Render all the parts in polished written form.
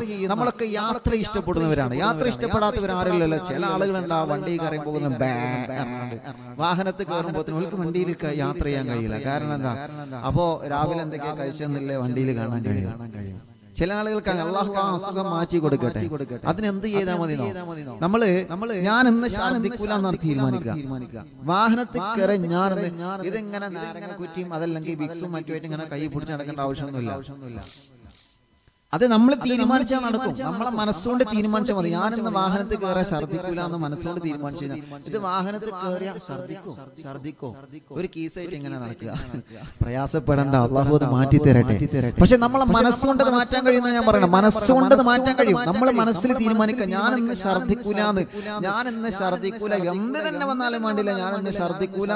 നമ്മളൊക്കെ യാത്ര ഇഷ്ടപ്പെടുന്നവരാണ്. യാത്ര ഇഷ്ടപ്പെടാത്തവരാരില്ലല്ലോ. ചില ആളുകളുണ്ടാവും വണ്ടി കയറി പോകുന്ന വാഹനത്തിൽ കയറുമ്പോൾ അവർക്ക് വണ്ടിയിൽ യാത്ര ചെയ്യാൻ കഴിയില്ല. കാരണം എന്താ? അപ്പോ രാവിലെ എന്തൊക്കെയാ കഴിച്ചെന്നില്ലേ വണ്ടിയിൽ കാണാൻ കഴിയും. ചില ആളുകൾക്ക് അല്ലാഹു ആ അസുഖം മാറ്റി കൊടുക്കട്ടെ. അതിനെന്ത് ചെയ്താൽ മതി? നമ്മള് ഞാൻ ഇന്ന് ഛർദിക്കൂലെന്ന് തീരുമാനിക്കുക. വാഹനത്തിൽ കയറി ഇതെങ്ങനെ നാരങ്ങ കുറ്റിയും അതല്ലെങ്കിൽ വിക്സും മറ്റുമായിട്ട് ഇങ്ങനെ കൈ പിടിച്ച് നടക്കേണ്ട ആവശ്യമൊന്നുമില്ല. അത് നമ്മൾ തീരുമാനിച്ചാൽ നടക്കും. നമ്മളെ മനസ്സുകൊണ്ട് തീരുമാനിച്ചാൽ മതി. ഞാനിന്ന് വാഹനത്തിൽ കയറാൻ ഛർദിക്കൂല എന്ന് മനസ്സുകൊണ്ട് തീരുമാനിച്ചു കഴിഞ്ഞാൽ ഇത് വാഹനത്തിൽ കയറിയ ഛർദിക്കോ ഒരു കേസായിട്ട് എങ്ങനെ നടക്കുക? പ്രയാസപ്പെടേണ്ട, അല്ലാഹു അത് മാറ്റി തരട്ടെ. പക്ഷെ നമ്മളെ മനസ്സുകൊണ്ട് മാറ്റാൻ കഴിയുന്ന ഞാൻ പറയണം. മനസ്സുകൊണ്ട് മാറ്റാൻ കഴിയും. നമ്മൾ മനസ്സിൽ തീരുമാനിക്കുക ഞാനിന്ന് ഛർദിക്കൂലെന്ന്. ഞാനിന്ന് ഛർദിക്കൂല, എന്ത് തന്നെ വന്നാലും വേണ്ടില്ല, ഞാനിന്ന് ഛർദിക്കൂല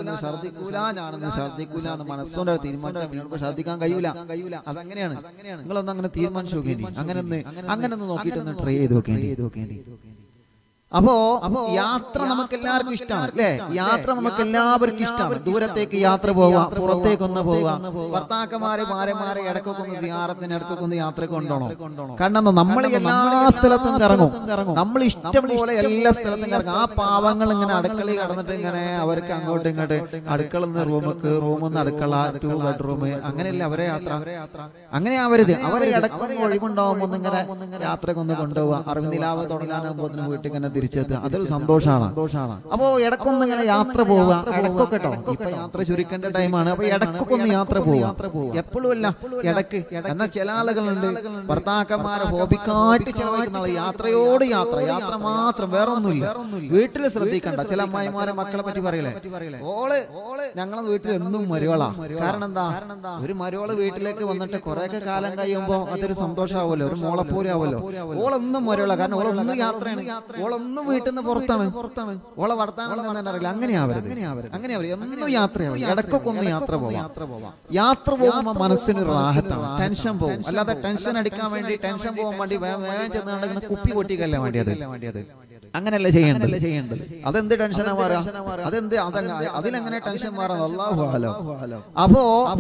എന്ന് മനസ്സുകൊണ്ട് തീരുമാനിച്ചാൽ ഛർദിക്കാൻ കഴിയൂല. അതങ്ങനെയാണ്. നിങ്ങളൊന്നും അങ്ങനെ തീരുമാനിച്ചു അങ്ങനെ നോക്കിയിട്ട് ട്രൈ ചെയ്ത് നോക്കേണ്ടി. അപ്പോ യാത്ര നമുക്ക് എല്ലാവർക്കും ഇഷ്ടമാണ് അല്ലെ? യാത്ര നമുക്ക് എല്ലാവർക്കും ഇഷ്ടമാണ്. ദൂരത്തേക്ക് യാത്ര പോവാം, പുറത്തേക്കൊന്ന് പോവാം. ഭർത്താക്കന്മാരെ ഭാര്യമാരെ ഇടക്കൊക്കെ ഒന്ന് സിയാറത്തിന് ഇടക്കൊക്കെ ഒന്ന് യാത്ര കൊണ്ടോണം. കാരണം നമ്മൾ എല്ലാ സ്ഥലത്തും കറങ്ങും. നമ്മൾ ഇഷ്ടം പോലെ എല്ലാ സ്ഥലത്തും കറങ്ങും. ആ പാവങ്ങൾ ഇങ്ങനെ അടുക്കളയിൽ കടന്നിട്ട് ഇങ്ങനെ അവർക്ക് അങ്ങോട്ടും ഇങ്ങോട്ട് അടുക്കള റൂമിൽ നിന്ന് അടുക്കള 2 ബെഡ്റൂം അങ്ങനെയല്ല അവരെ യാത്ര. അങ്ങനെ ആവരുത്. അവരെ ഇടക്കൊന്ന് ഒഴിവുണ്ടാവുമ്പോൾ ഒന്നിങ്ങനെ യാത്രക്കൊന്ന് കൊണ്ടുപോവുക. അറിവിലാവ് തുടങ്ങാനാകുമ്പോൾ വീട്ടിൽ ഇങ്ങനെ തിരിച്ചെത്തുക. അതൊരു സന്തോഷമാണ്. അപ്പോ ഇടക്കൊന്ന് ഇങ്ങനെ യാത്ര പോവുക. ഇടക്കൊക്കെ കേട്ടോ, ഇപ്പൊ യാത്ര ചുരുക്കേണ്ട ടൈമാണ്. അപ്പൊ ഇടക്കൊക്കെ ഒന്ന് യാത്ര പോവുക. എപ്പോഴും അല്ല, ഇടക്ക്. എന്നാൽ ചില ആളുകളുണ്ട് ഭർത്താക്കന്മാരെ ഹോബിക്കായിട്ട് ചെലവഴിക്കുന്നത് യാത്രയോട് യാത്ര മാത്രം, വേറെ ഒന്നുമില്ല. വീട്ടിൽ ശ്രദ്ധിക്കണ്ട. ചില അമ്മായിമാരെ മക്കളെ പറ്റി പറയില്ലേ, ഓള് ഞങ്ങളെ വീട്ടിൽ എന്നും മരുവളാ. കാരണം എന്താ? ഒരു മരുവള് വീട്ടിലേക്ക് വന്നിട്ട് കുറെയൊക്കെ കാലം കഴിയുമ്പോ അതൊരു സന്തോഷമാവുമല്ലോ, ഒരു മോളെപ്പോലെ ആവുമല്ലോ. ഓളൊന്നും മരുവള. കാരണം ഓളൊന്നും യാത്രയാണ്, ഓളൊന്നും വീട്ടിൽ നിന്ന് പുറത്താണ്, ഓളെ വർത്താനം അറിയില്ല. അങ്ങനെ ആവരുത്. എന്നും യാത്രയാവും. ഇടക്കൊക്കെ ഒന്ന് യാത്ര പോവാം. യാത്ര പോകുമ്പോൾ മനസ്സിന് റാഹത്താണ്, ടെൻഷൻ പോകും. അല്ലാതെ ടെൻഷൻ അടിക്കാൻ വേണ്ടി, ടെൻഷൻ പോകാൻ വേണ്ടി വേഗം ചെന്ന് കുപ്പി പൊട്ടിക്കല്ല വേണ്ടിയത്. അങ്ങനെയല്ല ചെയ്യേണ്ടത്. അതെന്ത് ടെൻഷനാ മാറാ? അതെന്ത് അതിലെങ്ങനെ ടെൻഷൻ മാറാം? അല്ലാഹു അഅലം. അപ്പോ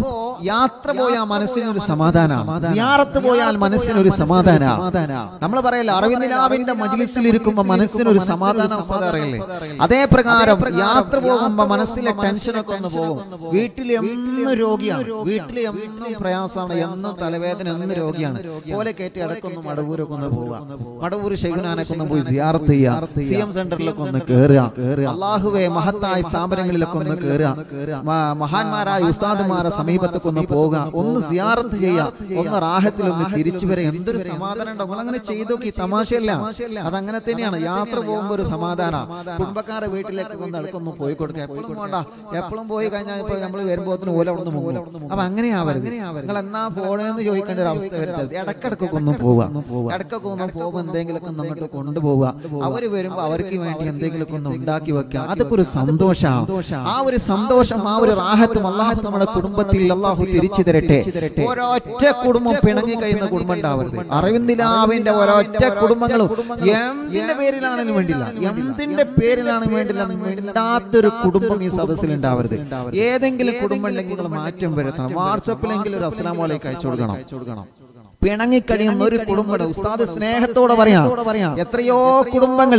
യാത്ര പോയാൽ മനസ്സിനൊരു സമാധാനമാണ്. സിയാറത്ത് പോയാൽ മനസ്സിനൊരു സമാധാനമാണ്. നമ്മൾ പറയല്ല അറിവിനിലാവിന്റെ മജ്ലിസിൽ ഇരിക്കുമ്പോൾ മനസ്സിനൊരു സമാധാനം അറിയില്ലേ? അതേ പ്രകാരം യാത്ര പോകുമ്പോ മനസ്സിലെ ടെൻഷനൊക്കെ ഒന്ന് പോകും. വീട്ടിൽ എന്നും രോഗിയാണ്, വീട്ടിൽ എന്നും പ്രയാസമാണ്, എന്നും തലവേദന, എന്നും രോഗിയാണ്. പോലെ കയറ്റി ഇടക്കൊന്ന് മടവൂരൊക്കെ ഒന്ന് പോവുക. മടവൂർ ശൈഖുനാനൊക്കെ ഒന്ന് പോയി സിയാറത്ത് ചെയ്യുക. CM സെന്ററിലൊക്കെ ഒന്ന് കേറുക. അല്ലാഹുവേ മഹത്തായ സ്ഥാപനങ്ങളിലൊക്കെ ഒന്ന് കേറുക. മഹാന്മാരായ ഉസ്താദുമാരെ സമീപത്തൊക്കെ ഒന്ന് പോവുക. ഒന്ന് സിയാറത്ത് ചെയ്യുക. ഒന്ന് റാഹത്തിൽ ഒന്ന് തിരിച്ചു വരെ എന്തൊരു സമാധാനം ഉണ്ടാവും. അങ്ങനെ ചെയ്തോക്കി. തമാശയല്ല, അതങ്ങനെ തന്നെയാണ്. യാത്ര പോകുമ്പോ ഒരു സമാധാനം. കുടുംബക്കാരെ വീട്ടിലേക്ക് ഒന്ന് ഇടക്കൊന്ന് പോയി കൊടുക്കുക. എപ്പോഴും വേണ്ട, എപ്പോഴും പോയി കഴിഞ്ഞാൽ ഇപ്പൊ നമ്മൾ വരുമ്പോ ഓല അവിടെ നിന്ന് പോകും. അപ്പൊ അങ്ങനെ ആവരുത്. നിങ്ങൾ എന്നാ പോണേന്ന് ചോദിക്കേണ്ട ഒരു അവസ്ഥ വരുത്തരുത്. ഇടക്കിടക്കൊക്കെ ഒന്ന് പോവുക. ഇടക്കൊക്കെ ഒന്ന് പോകുമ്പോ എന്തെങ്കിലുമൊക്കെ നമ്മൾക്ക് കൊണ്ടുപോവുക. അവര് വരുമ്പോ അവർക്ക് വേണ്ടി എന്തെങ്കിലുമൊക്കെ ഒന്ന് ഉണ്ടാക്കി വെക്കുക. അതൊക്കെ ഒരു സന്തോഷമാണ്. ആ ഒരു സന്തോഷം, ആ ഒരു റാഹത്തും അല്ലാഹു നമ്മുടെ കുടുംബത്തിൽ അല്ലാഹു തിരിച്ചു തരട്ടെ. ഒരൊറ്റ കുടുംബം പിണങ്ങി കഴിയുന്ന കുടുംബം ഉണ്ടാവരുത്. അറിവിന്ദിലാവിന്റെ ഒരൊറ്റ കുടുംബങ്ങളും എന്തിന്റെ പേരിലാണെങ്കിലും വേണ്ടില്ല, എന്തിന്റെ പേരിലാണെങ്കിലും വേണ്ടില്ല, മിണ്ടാത്തൊരു കുടുംബം ഈ സദസ്സിൽ ഉണ്ടാവരുത്. ഏതെങ്കിലും കുടുംബം ഉണ്ടെങ്കിൽ നിങ്ങൾ മാറ്റം വരുത്തണം. വാട്സപ്പിലെങ്കിലും ഒരു അസ്സലാമു അലൈക്കും അയച്ചു കൊടുക്കണം. പിണങ്ങിക്കഴിയുന്ന ഒരു കുടുംബം ഉസ്താദ് സ്നേഹത്തോടെ പറയാം. എത്രയോ കുടുംബങ്ങൾ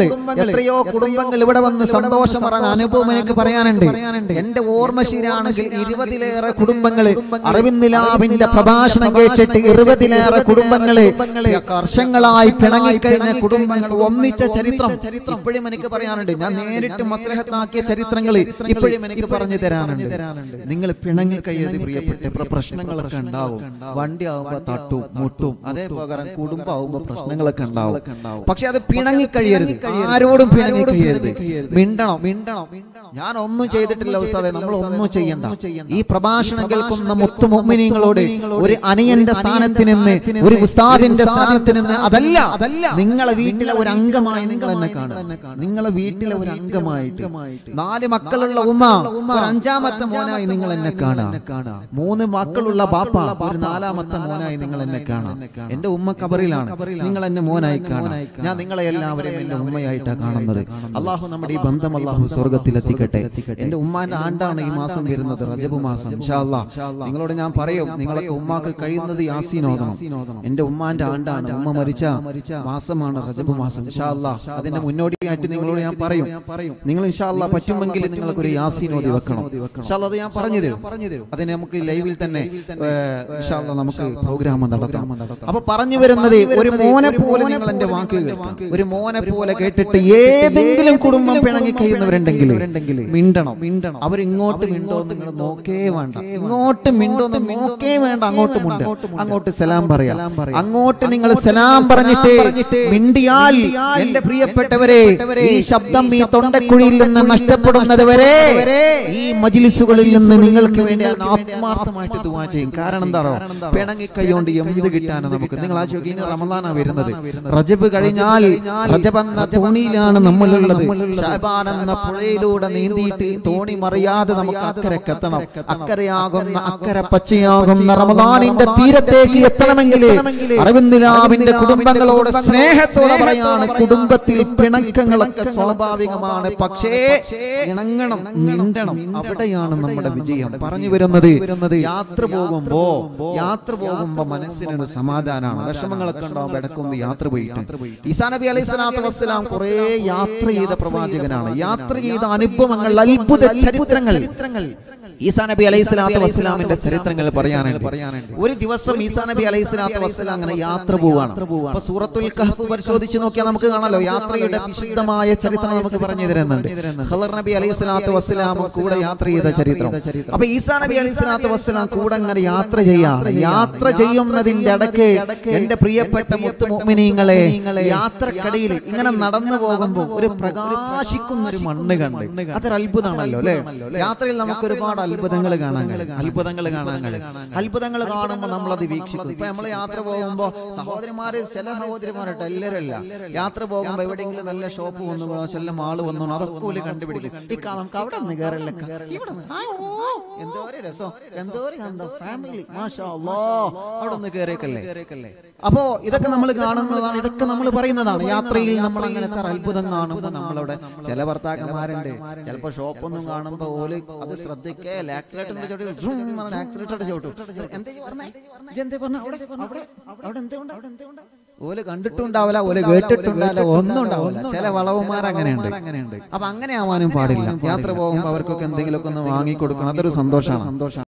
ഇവിടെ വന്ന് സന്തോഷം പറഞ്ഞ അനുഭവം എനിക്ക് പറയാനുണ്ട്. എന്റെ ഓർമ്മ ശരിയാണെങ്കിൽ 20ലേറെ കുടുംബങ്ങള് അറിവിന്ദിലാവിന്റെ പ്രഭാഷണം കേട്ടിട്ട് 20ലേറെ കുടുംബങ്ങള് വർഷങ്ങളായി പിണങ്ങിക്കഴിഞ്ഞ കുടുംബങ്ങൾ ഒന്നിച്ച ചരിത്രം ഇപ്പോഴും എനിക്ക് പറയാനുണ്ട്. ഞാൻ നേരിട്ട് മസ്ലഹത്താക്കിയ ചരിത്രങ്ങൾ ഇപ്പോഴും എനിക്ക് പറഞ്ഞു തരാനുണ്ട്. നിങ്ങൾ പിണങ്ങിക്കഴിയത് പ്രിയപ്പെട്ട പ്രശ്നങ്ങളൊക്കെ ഉണ്ടാവും. വണ്ടി ആവുമ്പോ തട്ടും മുട്ടും, അതേപോലെ കുടുംബമാവുമ്പോ പ്രശ്നങ്ങളൊക്കെ ഉണ്ടാവും. പക്ഷെ അത് പിണങ്ങിക്കഴിയരുത്. ആരോടും പിണങ്ങിക്കഴിയരുത്. മിണ്ടണം. ഞാൻ ഒന്നും ചെയ്തിട്ടില്ല ഉസ്താദേ, നമ്മൾ ഒന്നും ചെയ്യണ്ട. ഈ പ്രഭാഷണം കേൾക്കുന്ന മുത്തു മുഅ്മിനീങ്ങളോട് ഒരു അനിയന്റെ സ്ഥാനത്ത് നിന്ന്, ഒരു ഉസ്താദിന്റെ സ്ഥാനത്ത് നിന്ന്, അതല്ല നിങ്ങളെ വീട്ടിലെ ഒരു അംഗമായി നിങ്ങൾ എന്നെ കാണുക. നിങ്ങളെ വീട്ടിലെ ഒരു അംഗമായിട്ട് 4 മക്കളുള്ള ഉമ്മ ഒരു 5ാമത്തെ മോനായി നിങ്ങൾ എന്നെ കാണുക. 3 മക്കളുള്ള ബാപ്പ ഒരു 4ാമത്തെ മോനായി നിങ്ങൾ എന്നെ കാണുക. എന്റെ ഉമ്മ ഖബറിലാണ്, നിങ്ങൾ എന്നെ മോനായി കാണാം, ഞാൻ നിങ്ങളെ എല്ലാവരെയും എന്റെ ഉമ്മയായിട്ടാണ് കാണുന്നത്. അള്ളാഹു നമ്മുടെ ഈ ബന്ധം അള്ളാഹു സ്വർഗത്തിൽ എത്തിക്കട്ടെ. എന്റെ ഉമ്മാന്റെ ആണ്ടാണ് ഈ മാസം വരുന്നത്, റജബ് മാസം. ഇൻഷാ അല്ലാഹ് നിങ്ങളോട് ഞാൻ പറയും, നിങ്ങളൊക്കെ ഉമ്മാക്ക് കഴിയുന്നത് യാസീൻ ഓതണം. എന്റെ ഉമ്മാന്റെ ആണ്ടാണ്, ഉമ്മ മരിച്ച മാസമാണ് റജബ് മാസം. ഇൻഷാ അല്ലാഹ് അതിന്റെ മുന്നോടിയായിട്ട് നിങ്ങളോട് ഞാൻ പറയും, നിങ്ങൾ ഇൻഷാ അല്ലാഹ് പറ്റുമെങ്കിൽ നിങ്ങൾക്ക് ഒരു യാസീൻ ഓതി വെക്കണം. ഇൻഷാ അല്ലാഹ് അത് ഞാൻ പറഞ്ഞു തരും. അതിന് നമുക്ക് ലൈവിൽ തന്നെ ഇൻഷാ അല്ലാഹ് നമുക്ക് പ്രോഗ്രാം നടത്താം. അപ്പൊ പറഞ്ഞു വരുന്നത്, ഒരു മോനെ പോലെ നിങ്ങൾ എന്റെ വാക്ക് കേൾക്കണം. ഒരു മോനെ പോലെ കേട്ടിട്ട് ഏതെങ്കിലും കുടുംബം പിണങ്ങി കഴിയുന്നവരുണ്ടെങ്കിൽ മിണ്ടണം. അവർ ഇങ്ങോട്ട് മിണ്ടോ നിങ്ങൾ നോക്കേ വേണ്ട, ഇങ്ങോട്ട് മിണ്ടോ നോക്കേ വേണ്ട, അങ്ങോട്ട് മിണ്ട, അങ്ങോട്ട് സലാം പറയാം. അങ്ങോട്ട് നിങ്ങൾ സലാം പറഞ്ഞിട്ട് മിണ്ടിയാൽ എന്റെ പ്രിയപ്പെട്ടവരെ, ഈ ശബ്ദം ഈ തൊണ്ടക്കുഴിയിൽ നിന്ന് നഷ്ടപ്പെടുന്നത് വരെ ഈ മജ്ലിസുകളിൽ നിന്ന് നിങ്ങൾക്ക് വേണ്ടി ആത്മാർത്ഥമായിട്ട് ദുആ ചെയ്യും. കാരണം എന്താണോ, പിണങ്ങി കൈകൊണ്ട് എന്ത് കിട്ടാനോ നമുക്ക്. നിങ്ങൾ ആ ചോദിക്കുന്ന റമദാനാ വരുന്നത്, റജബ് കഴിഞ്ഞാൽ റജബ് എന്ന തോണിയിലാണ് നമ്മളുള്ളത്. ശഅബാൻ എന്ന പുഴയിലൂടെ നീന്തിയിട്ട് തോണി മറിയാതെ നമുക്ക് അക്കരക്കെത്തണം. അക്കരയാകുന്ന അക്കര പച്ചയാകുന്ന റമദാനിന്റെ തീരത്തേക്ക് എത്തണമെങ്കിൽ അരവിന്ദ് കുടുംബങ്ങളോട് സ്നേഹത്തോടെ പറയാണ്, കുടുംബത്തിൽ പിണക്കങ്ങളൊക്കെ സ്വാഭാവികമാണ്, പക്ഷേ ഇണങ്ങണം, മിണ്ടണം. അവിടെയാണ് നമ്മുടെ വിജയം. പറഞ്ഞു വരുന്നത്, യാത്ര പോകുമ്പോ മനസ്സിനൊരു സമാധാനമാണ്. വിഷമങ്ങളൊക്കെ ഉണ്ടാവുമ്പോൾ ഇടക്കൊന്ന് യാത്ര പോയിട്ട്. ഈസാ നബി അലൈഹി സ്വലാത്തു വസ്സലാം കുറെ യാത്ര ചെയ്ത പ്രവാചകനാണ്. യാത്ര ചെയ്ത അനുഭവങ്ങൾ, അത്ഭുത ചരിത്രങ്ങൾ ഈസാ നബി അലൈഹി സ്വലാത്തു വസ്സലാമിന്റെ ചരിത്രങ്ങൾ പറയാനുണ്ട്. ഒരു ദിവസം ഈസാ നബി അലൈഹി സ്വലാത്തു വസ്സലാം അങ്ങനെ യാത്ര പോവാണ്. അപ്പൊ സൂറത്തുൽ കഹ്ഫ് പരിശോധിച്ച് നോക്കിയാൽ നമുക്ക് കാണാലോ, യാത്രയുടെ വിശുദ്ധമായ ചരിത്രം നമുക്ക് പറഞ്ഞു തരുന്നുണ്ട്. ഖളർ നബി അലൈഹി സ്വലാത്തു വസ്സലാം കൂടെ യാത്ര ചെയ്ത ചരിത്രം. അപ്പൊ ഈസാ നബി അലൈഹി സ്വലാത്തു വസ്സലാം കൂടെ അങ്ങനെ യാത്ര ചെയ്യാണ്. യാത്ര ചെയ്യുന്നതിന്റെ ഇടയ്ക്ക് എന്റെ പ്രിയപ്പെട്ട മുത്തു മുഅ്മിനീങ്ങളെ, യാത്രക്കടയിൽ ഇങ്ങനെ നടന്നു പോകുമ്പോൾ ഒരു പ്രകാശിക്കുന്ന ഒരു മണ്ണ് കണ്ട്, അതൊരു അത്ഭുതമാണല്ലോ അല്ലെ. യാത്രയിൽ നമുക്ക് ഒരുപാട് അത്ഭുതങ്ങൾ കാണാൻ കഴിയും. അത്ഭുതങ്ങൾ കാണുമ്പോൾ നമ്മളത് വീക്ഷിക്കും. ഇപ്പൊ നമ്മൾ യാത്ര പോകുമ്പോ സഹോദരിമാര്, ചില സഹോദരിമാരട്ടോ, എല്ലാവരല്ല, യാത്ര പോകുമ്പോ എവിടെയെങ്കിലും നല്ല ഷോപ്പ് വന്നു, ചില മാള് വന്നു, അതൊക്കെ കണ്ടുപിടിക്കും. ഈ നമുക്ക് അവിടെ നിന്ന് കയറില്ല, എന്തോ ഒരു രസം, എന്തോ ഒരു ഫാമിലി, മാഷാ അല്ലാഹ്, അവിടെ നിന്ന് കയറിയേക്കല്ലേ. അപ്പോ ഇതൊക്കെ നമ്മൾ കാണുന്നതാണ്, ഇതൊക്കെ നമ്മൾ പറയുന്നതാണ്. യാത്രയിൽ നമ്മൾ അങ്ങനത്തെ അത്ഭുതം കാണുമ്പോൾ നമ്മളവിടെ ചില ഭർത്താക്കന്മാരുണ്ട്, ചിലപ്പോ ഷോപ്പൊന്നും കാണുമ്പോ ഓല് അത് ശ്രദ്ധിക്കേ, ഓല് കണ്ടിട്ടുണ്ടാവില്ല, ഓല് കേട്ടിട്ടുണ്ടാവില്ല, ഒന്നും ഉണ്ടാവില്ല. ചില വളവന്മാർ അങ്ങനെയുണ്ട്. അപ്പൊ അങ്ങനെ ആവാനും പാടില്ല. യാത്ര പോകുമ്പോ അവർക്കൊക്കെ എന്തെങ്കിലുമൊക്കെ ഒന്ന് വാങ്ങിക്കൊടുക്കണം, അതൊരു സന്തോഷമാണ്.